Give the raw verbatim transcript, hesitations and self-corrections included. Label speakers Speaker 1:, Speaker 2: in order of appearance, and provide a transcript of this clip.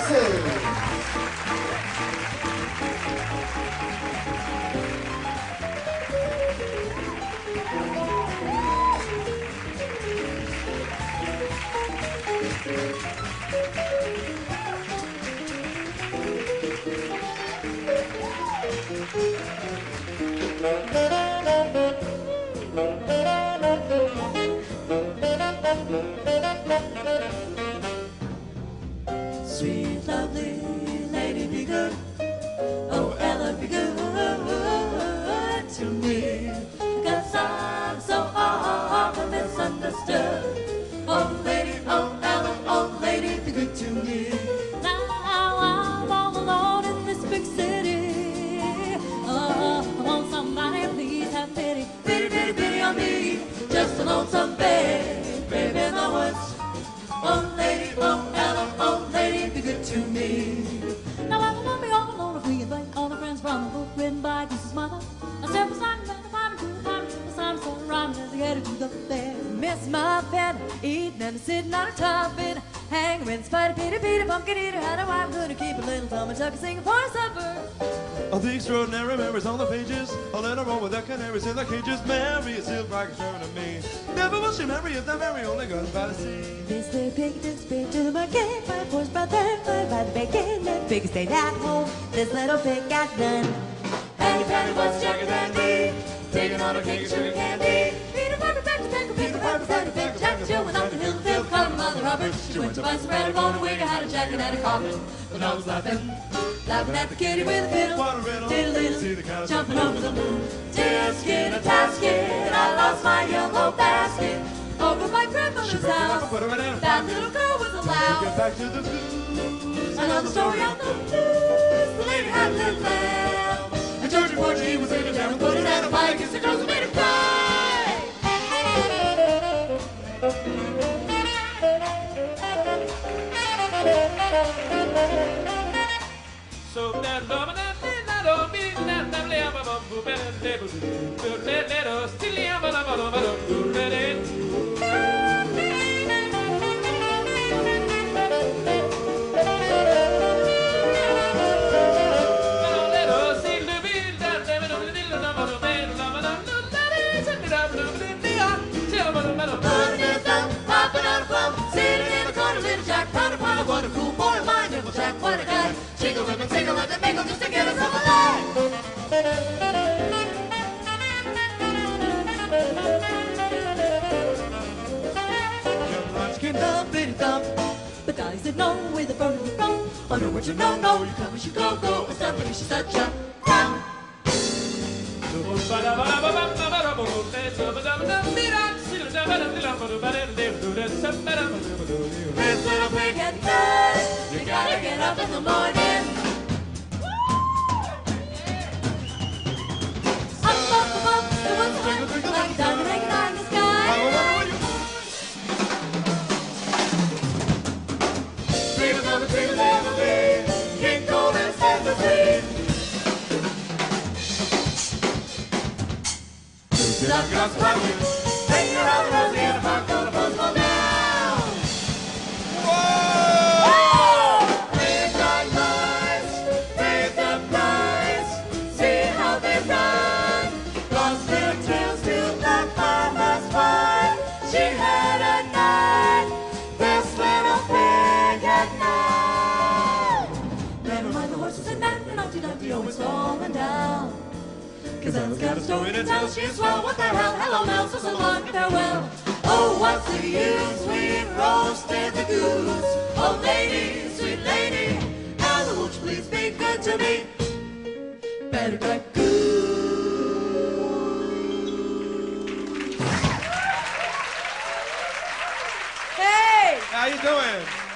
Speaker 1: Massive.
Speaker 2: Sweet, lovely lady, be good. Oh, Ella, be good to me. Cause I'm so often misunderstood. Oh, lady, oh, Ella, oh, lady, be good to me. Now I'm all alone in this big city. Oh, I want somebody, please have pity. Pity, pity, pity on me. Just a lonesome babe, baby in the woods. Oh, lady, oh, Ella, oh, lady, be good to me. Now I will be all alone if we invite all the friends from the book written by Goose's mother. A step aside, and a bottom to the bottom, triple time, so rhymes as they headed to the fair. Miss Muffin, eating and sitting on a tuffin, hanging with Spider Peter, Peter, Pumpkin Eater, had a wife good to keep a little Tom and Tucker singing for supper.
Speaker 3: Of the extraordinary memories on the pages, a little roll with the canaries in the cages. Mary is still like showing to me. Never will she marry if the Mary only goes by the sea.
Speaker 2: This little pig did speak to the market, by the force, by the foot, by the bacon. That pig stayed at home, this little pig got done. Patty, Patty was younger than me, taking on a cake of sugar candy. Peter Piper back to back, Peter Piper said to pick Jack Jill went up the hill to fill, caught her mother Robert. She went to buy some bread, on a wig, had a jacket and a coffin. But I was laughing, laughing at the kitty with a fiddle.
Speaker 3: What a riddle,
Speaker 2: diddle,
Speaker 3: see the cow
Speaker 2: jumping over the moon. Tisket, a tasket, I lost my yellow basket over my grandmother's house.
Speaker 3: Put her in a
Speaker 2: That little girl was
Speaker 3: Get
Speaker 2: allowed.
Speaker 3: back to the blues.
Speaker 2: Another story on the news. The lady had a little lamb, and Georgie Porgy was in a jam and put it in a pie, kissed the girls and made her cry.
Speaker 4: So that love and that that don't be that that live above who better label to let let us still live above above to let it.
Speaker 2: What a cool boy, my Uncle Jack, what a guy. Jingle ribbon, tingle like the mingle just to get us all alive. Thump, bitty thump. But Dolly said no, with a bird of your own. Oh no, what you know, no, you come, you go, go. And somebody, she's such a clown. This little pig had died. You gotta get up in the morning. Up, up, up, there was a light, like a diamond hanging high in the sky. Dreamers of a dream never leave. King Cole and Stand the Sea. Sit up, God's pocket. Hang your other rosy and a park on a postman down. Whoa! Big dark boys, pay the price. See how they run. Lost their tails to the farmer's wife. She had a night. This little pig had night. Never mind the horses and men, and Humpty Dumpty always falling down. Cause Ella's got a story to tell, she's swell, what the hell? Hello, Mel, so so long and farewell. Oh, what's the use? We roasted the goose. Oh, lady, sweet lady, Ella, won't you please be good to me? Better get goose. Hey!
Speaker 3: How you doing?